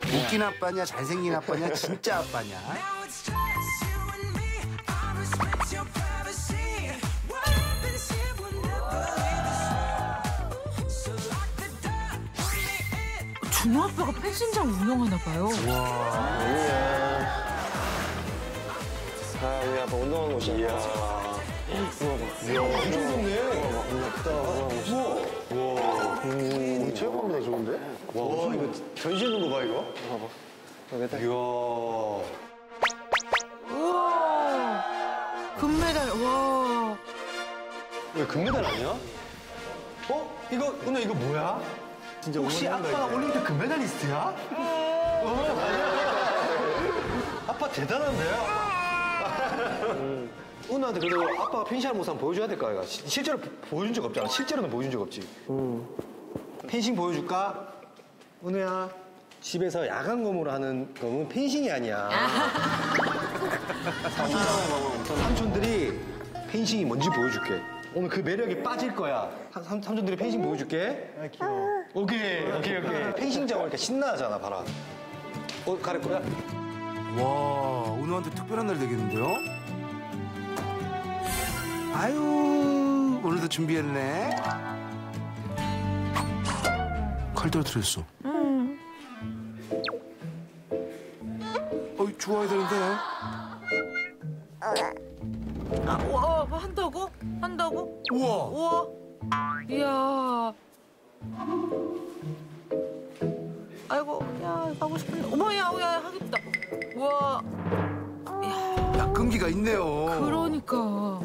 웃긴 아빠냐 잘생긴 아빠냐 진짜 아빠냐. 준호 아빠가 펜싱장 운영하나 봐요. 아, 우리 아빠 운동하는 곳이야. 이야. 우와, 엄청 좋네. 우와. 우리 체육관보다 좋은데? 와, 이거 전시는 거 봐, 이거? 봐봐. 이야. 우와. 금메달, 와. 왜 금메달 아니야? 이거, 오늘 이거 뭐야? 진짜 혹시 아빠가 올림픽 금메달리스트야? 아빠 대단한데요? 은우한테 그래도 아빠가 펜싱하는 모습 한번 보여줘야 될 거 아이가? 실제로 보여준 적 없잖아. 실제로는 보여준 적 없지. 펜싱 보여줄까? 은우야, 집에서 야간 검으로 하는 검은 펜싱이 아니야. 삼촌들이 펜싱이 뭔지 보여줄게. 오늘 그 매력에 빠질 거야. 삼촌들이 펜싱 보여줄게. 아, 귀여워. 오케이. 펜싱장 오니까 신나잖아, 봐라. 가릴 거야? 와, 은우한테 특별한 날 되겠는데요? 아유, 오늘도 준비했네. 칼 떨어뜨렸어. 좋아야 되는데. 와, 한다고? 한다고? 우와. 이야. 아이고, 야, 가고 싶은데. 어머, 야, 하겠다. 우와. 야, 끈기가 있네요. 그러니까.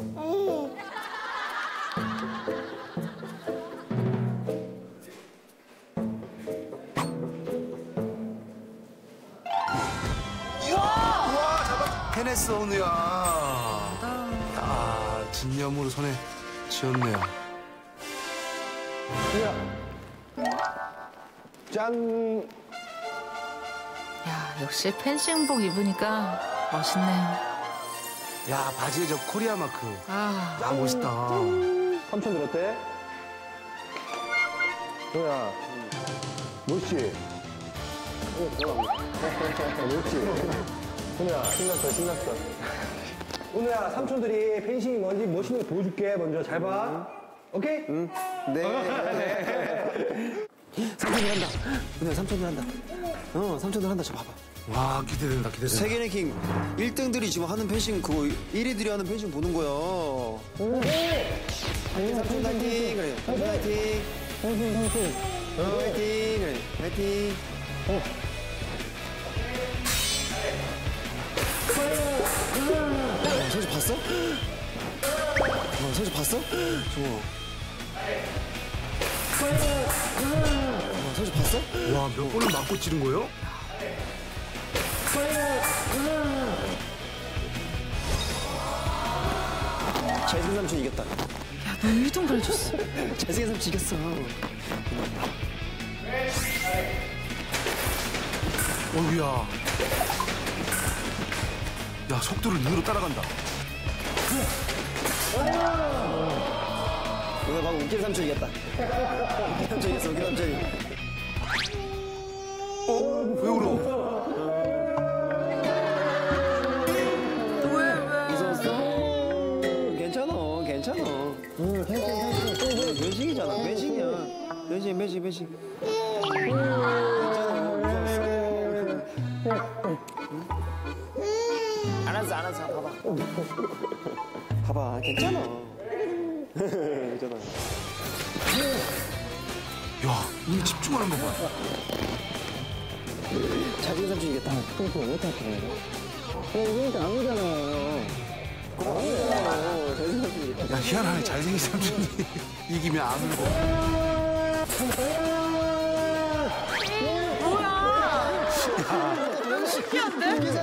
해냈어, 은우야. 야, 진념으로 손에 쥐었네요. 짠! 야, 역시 펜싱복 입으니까 멋있네. 야, 바지에 저 코리아 마크. 아, 멋있다. 삼촌들 어때? 뭐야? 멋있지? 멋있지? 은우야, 신났어. 은우야, 삼촌들이 펜싱이 뭔지 멋있는 거 보여줄게. 먼저 잘 봐. 오케이? 응. 네. 삼촌들 한다. 은우야, 삼촌들 한다. 삼촌들 한다. 저 봐봐. 와, 기대된다. 세계 랭킹 1등들이 지금 하는 펜싱 그거 1위들이 하는 펜싱 보는 거야. 삼촌 파이팅! 그래. 삼촌 파이팅! 파이팅! 그래. 파이팅! 선수 봤어? 선수 봤어? 저거. 선수 봤어? 와, 몇 번을 맞고 찌른 거예요? 잘생긴 삼촌 이겼다. 야, 너 1등 그래줬어. 잘생긴 삼촌 이겼어. 어이구야. 야, 속도를 눈으로 따라간다. 오늘 방금 웃긴 삼촌 이겼다. 웃긴 삼촌 이겼어, 웃긴 삼촌이. 왜 울어? 왜? 무서웠어? 괜찮아. 매직이잖아, 매직이야. 매직. 알았어, 봐봐. 괜찮아. 괜찮아. 야, 눈 집중하는 거 봐. 잘생긴 삼촌 이겼다. 왜 탓해? 이러니까 아무잖아요. 잘생긴 삼촌 이겼다. 야, 희한하네. 잘생긴 삼촌이 이기면 안 울고. 뭐야? 신기한데?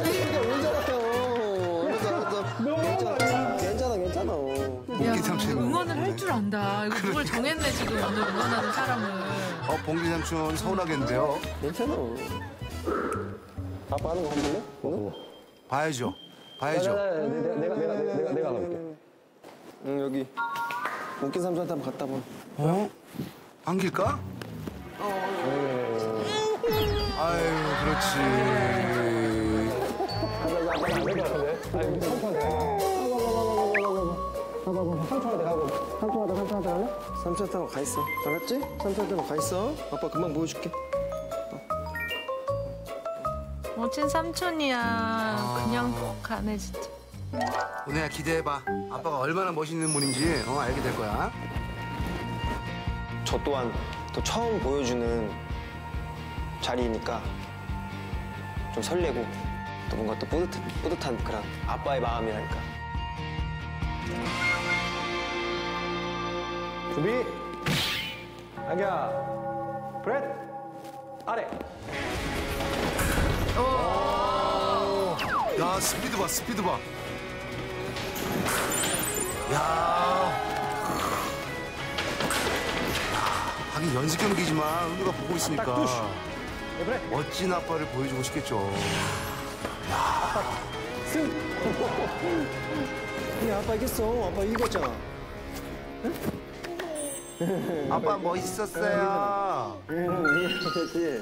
괜찮아. 야, 봉기 삼촌. 응원을 할 줄 안다. 이거 누굴 정했네, 지금 오늘 응원하는 사람을. 봉기 삼촌 서운하겠는데요? 괜찮아. 아빠 하는 거 한번 볼래? 봐야죠. 내가 가볼게. 응, 여기. 웃긴 삼촌한테 한번 갔다 봐. 안길까? 아유, 아유, 그렇지. 삼촌한테 가고. 삼촌한테 갈래? 삼촌한테 가 있어. 알았지? 삼촌한테 가 있어. 아빠 금방 보여줄게. 멋진 삼촌이야. 그냥 푹 가네 진짜. 은혜야, 기대해봐. 아빠가 얼마나 멋있는 분인지 알게 될 거야. 저 또한 또 처음 보여주는 자리니까 좀 설레고 또 뭔가 또 뿌듯한 그런 아빠의 마음이랄까. 준비. 아기야. 브렛. 아래. 야, 스피드 봐, 스피드 봐. 야. 하긴 연습 경기지만 은우가 보고 있으니까 멋진 아빠를 보여주고 싶겠죠. 그래, 아빠 이겼어. 아빠 이겼잖아. 아빠 멋있었어요. 그렇지.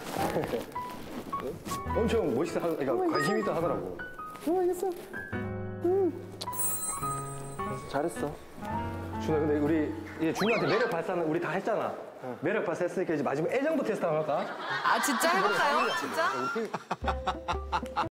엄청 멋있어 그러니까 관심 있다 하더라고. 이겼어. 잘했어. 준아, 근데 우리 이제 준우한테 매력 발산은 우리 다 했잖아. 매력 발산했으니까 이제 마지막 애정도 테스트 한번 할까? 아 진짜 해볼까요? 진짜?